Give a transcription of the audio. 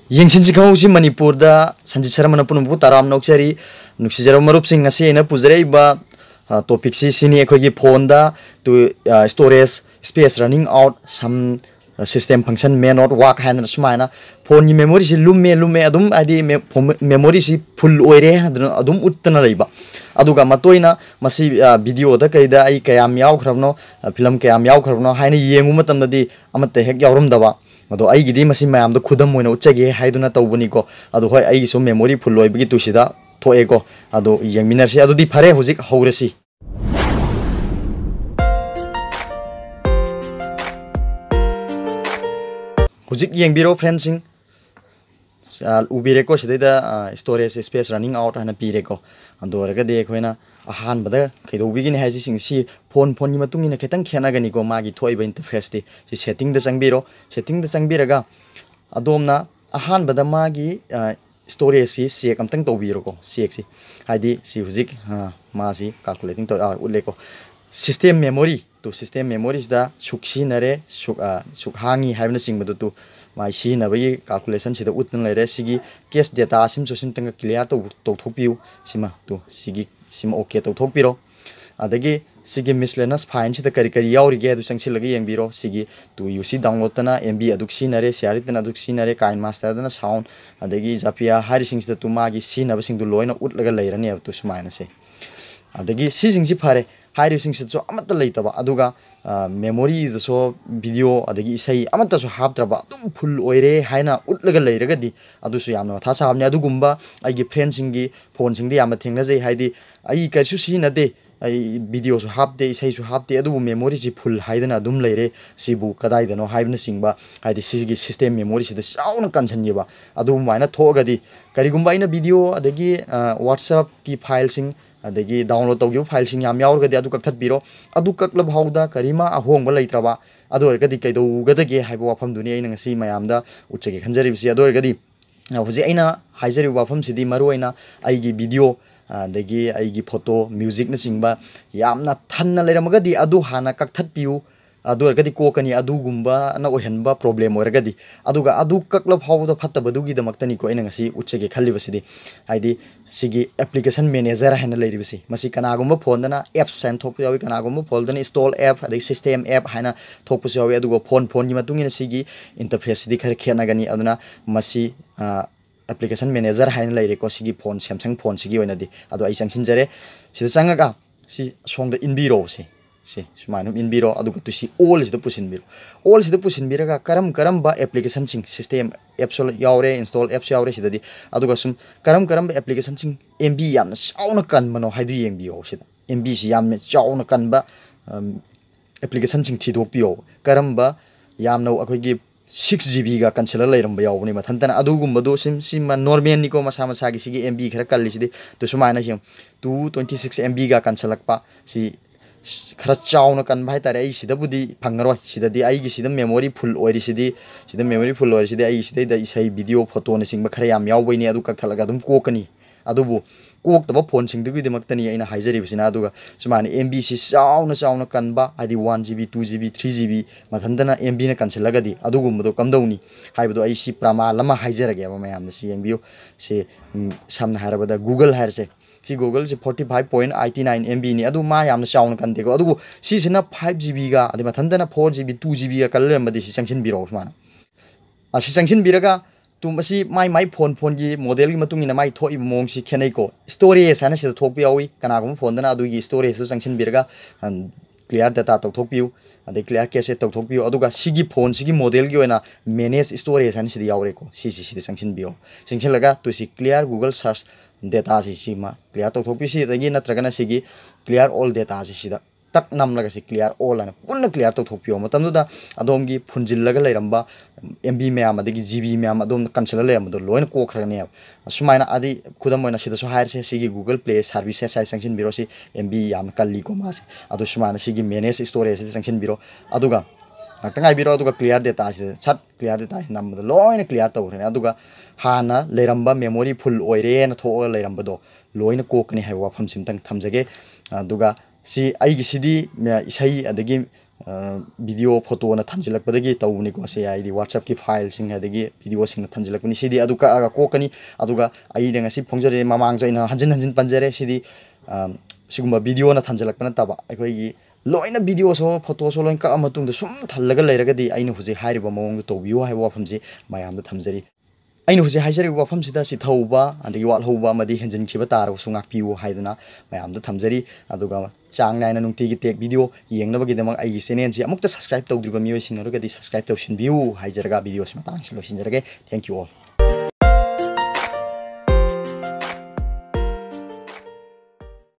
YENGSINSI KHANGHOUSI Manipur da Shanjitkumar punumbu taram nokchari nuksijaro marup sing ngasi ena puzare ba topic si sini ekhogi phone da to storage space running out some system function may not work hand smaina phone ni memory si lumme adum adi memory si full oire adum uttana leiba aduga matoina masi video da kaida ai kayam yaw khrabno film kayam yaw khrabno haina yengu matamda di amatte hek yawrum daba mado ai gidi masi mayam da khudam moina uchage haiduna tawbuni ko adu hoi ai so memory full oibagi tusida thoe ko adu yengminar si adu di phare hujik haurasi hujik yengbiro friendsing ubire ko sidida storage space running out hana pire ko ando raga de khoina ahan bada kaido bigin haji sing si phone ni matungi na ketang khena gani ko magi thoiba interface ti si setting da changbiraga adomna ahan bada magi storage si sek amtang tobiro ko sek si haidi si hujik ma si calculating to ulle ko system memory to system memories da sukshi nare sukhangi haibna sing badu tu mai si na bai calculation sida utna lere sigi case data sim so sim tanga clear to thopiu sima to sigi sim okay to thopiro adagi sigi miscellaneous file sida kari yauri ge du sangsil lagi yengbiro sigi to uc download tana mb aduk sinare share tana aduk sinare kain master tana sound adagi japia hari sing sida tu magi sin aba sing du loina utlaga leirani ab tu sumaina se adagi si sing si phare hari sing sida so amata leitaba aduga memory the so video adagi isai amata so haptraba dum full oire haina utlaga leiragadi adu so yamna tha sahabne adu gumba ai gi friend singi phone singdi yama thengna jai haidi ai ka su si na de ai video so hapde isai so hapde adu memory ji full haidana dum leire sibu kadai dano haibna singba haidi sigi system memory sida sauna kansan yeba adu maina thogadi kari gumba ina video adagi whatsapp ki file sing adagi download tawgiu file sing yam yaurgadi adu kaktat biro adu kaklab hauda karima ahongba leitraba adu orgadi kaido gadage haiba wafam duni aina ngasi mayamda uchage khanjari bisi adu orgadi huji aina haijari wafam sidi maru aina aigi video adagi aigi photo music na singba yamna thanna leiramagadi adu hana kaktat piu adu orgadi kokani adu gumba na ohenba problem orgadi aduga adu kaklab hauda phattabadugi damaktani ko aina ngasi uchage khallibasidi haidi sigi application manager hana leiribisi masi kanagumba phone dana apps sign thokpu yawi kanagumba phone dana install app adai system app hana thokpu yawi adugo phone gi matungina sigi interface di khar khena gani aduna masi application manager hana leire ko sigi phone Samsung phone sigi oina di adu ai changsinjare sida changaga si songda inbiro si sumainum inbiro adugo tu si all sida pusinbiraga karam ba application sing system apps yaure install apps yaure sida di adugo sum karam ba application sing mb yamna chauna kan mano haidu yengbio sida mb si yamna chauna kan ba application sing thidopio karam ba yamna akogi 6GB ga cancel lairamba yawni mathantana adugumba do sim normal niko masa gi sigi mb khara kallisidi to sumaina sim 226 mb ga cancel lakpa si khara chauna kan bhai tare ai sida budi phangaroi sida di ai gi sida memory full oiri sida memory full oiri sida ai sida da isai video photo na singba khara yam yaw baini adu kakthalaga dum kokani adubu kok taba phone sing dugi demaktani aina haijari bisina aduga sumani mb si chauna kanba adi 1GB 2GB 3GB mathandana mb na cancelaga di adugumdo kamdawni haibado ai si prama lama haijarage ba mayamna si yengbio se samna harabada google harse si google se 45.89 MB ni adu ma yamna chauna kan dego adu si sina 5GB ga adi mathandana 4GB 2GB ga kallemadi si changsin biro mana asi changsin biraga tumasi mai phone gi model gi matungi na mai thoi mong si khenai ko storage ana si thok piawi kana gum phone dana adu gi storage su changsin biraga clear data to thok piu ade clear cache to thok piu aduga sigi phone sigi model gi oina manage storage ana si yaure ko si changsin bio changsin laga to si clear google search data si ma clear to thok pi si dagi natragana sigi clear all data si da tak nam laga si clear all ana punna clear to thok piu matam da adom gi phunjil laga leiramba mb mayam adagi gb mayam adom cancel leam do loin ko khrane sumaina adi khudam moina sida so hair se sigi google play services sai sanction biro si mb yam kalli ko ma se adu sumaina sigi manage storage si sanction biro aduga tangai biro aduga clear data si chat clear data nam do loin clear to rene aduga hana leiramba memory full oire na tho leiramba do loin ko kani hai wa pham sim tang thamjage aduga si aigi sidi isai adagi video photo na thanjilakpadagi tawuni ko se ai di WhatsApp ki file sing adagi video sing thanjilakuni sidi aduka aga kokani aduga ai de ngasi phongjare mamang joina hanjin hanjin panjare sidi sigumba video na thanjilakpana taba aikoi gi loina video so photo so loin ka amatung da sum thallaga leiragadi aina huji hairiba mawong to view hai wafamji mayam da thamjari aina huji haijari wafam sida si thauba andagi wal hoba madi henjin khiba tar sungak piu haiduna mayam da thamjari aduga chang naina nungti gi tek video yengnaba gi demang ai channel si amukta subscribe tawdriba miyo sing rogadi subscribe tawsinbiyu haijaraga video si matang si losinjarage thank you all